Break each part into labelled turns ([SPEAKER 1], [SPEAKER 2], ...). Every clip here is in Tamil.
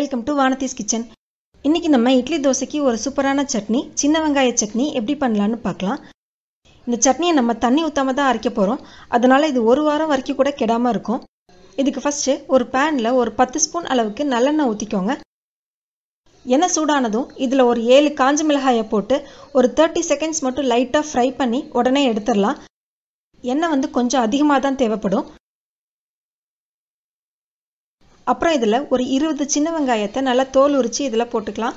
[SPEAKER 1] Welcome to Vanathi's kitchen. இன்னைக்கு நம்ம இட்லி தோசைக்கு ஒரு சூப்பரான சட்னி, சின்ன வெங்காய சட்னி எப்படி பண்ணலாம்னு பார்க்கலாம். இந்த சட்னியை நம்ம தண்ணி ஊத்தாம தான் அரைக்க போறோம். அதனால இது ஒரு வாரம் வரைக்கும் கூட கெடாம இருக்கும். இதுக்கு ஃபர்ஸ்ட் ஒரு பேன்ல ஒரு 10 ஸ்பூன் அளவுக்கு நல்லெண்ணெய் ஊத்திக்கோங்க. எண்ணெய் சூடானதும் இதுல ஒரு 7 காஞ்ச மிளகாயை போட்டு ஒரு 30 செகண்ட்ஸ் மட்டும் லைட்டா ஃப்ரை பண்ணி உடனே எடுத்துடலாம். எண்ணெய் கொஞ்சம் அதிகமாக தான் தேவைப்படும். அப்புறம் இதில் ஒரு 20 சின்ன வெங்காயத்தை நல்லா தோல் உரித்து இதில் போட்டுக்கலாம்.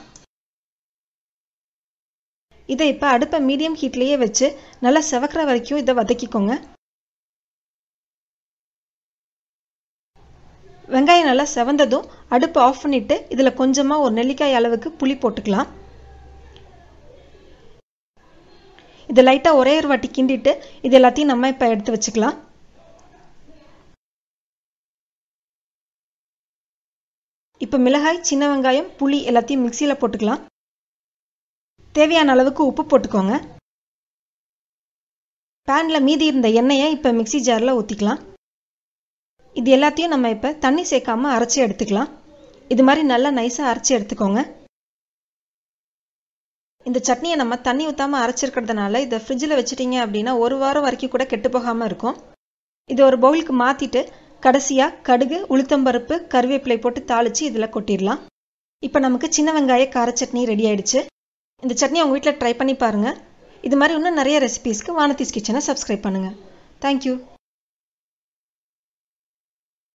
[SPEAKER 1] இதை இப்போ அடுப்பை மீடியம் ஹீட்லேயே வச்சு நல்லா செவக்கிற வரைக்கும் இதை வதக்கிக்கோங்க. வெங்காயம் நல்லா செவந்ததும் அடுப்பை ஆஃப் பண்ணிவிட்டு இதில் கொஞ்சமாக ஒரு நெல்லிக்காய் அளவுக்கு புளி போட்டுக்கலாம். இதை லைட்டாக ஒரே ஒரு வாட்டி கிண்டிட்டு இது எல்லாத்தையும் நம்ம இப்போ எடுத்து வச்சுக்கலாம். இப்போ மிளகாய், சின்ன வெங்காயம், புளி எல்லாத்தையும் மிக்சியில் போட்டுக்கலாம். தேவையான அளவுக்கு உப்பு போட்டுக்கோங்க. பேனில் மீதி இருந்த எண்ணெயை இப்போ மிக்சி ஜாரில் ஊற்றிக்கலாம். இது எல்லாத்தையும் நம்ம இப்போ தண்ணி சேர்க்காம அரைச்சி எடுத்துக்கலாம். இது மாதிரி நல்லா நைஸாக அரைச்சி எடுத்துக்கோங்க. இந்த சட்னியை நம்ம தண்ணி ஊற்றாமல் அரைச்சிருக்கிறதுனால இதை ஃப்ரிட்ஜில் வச்சுட்டிங்க அப்படின்னா ஒரு வாரம் வரைக்கும் கூட கெட்டு போகாமல் இருக்கும். இதை ஒரு பவுலுக்கு மாற்றிட்டு கடைசியாக கடுகு, உளுத்தம்பருப்பு, கருவேப்பிலை போட்டு தாளித்து இதில் கொட்டிடலாம். இப்போ நமக்கு சின்ன வெங்காய கார சட்னி ரெடி ஆயிடுச்சு. இந்த சட்னி உங்கள் வீட்டில் ட்ரை பண்ணி பாருங்கள். இது மாதிரி இன்னும் நிறைய ரெசிபீஸ்க்கு வானதிஸ் கிச்சனை சப்ஸ்கிரைப் பண்ணுங்கள். தேங்க்யூ.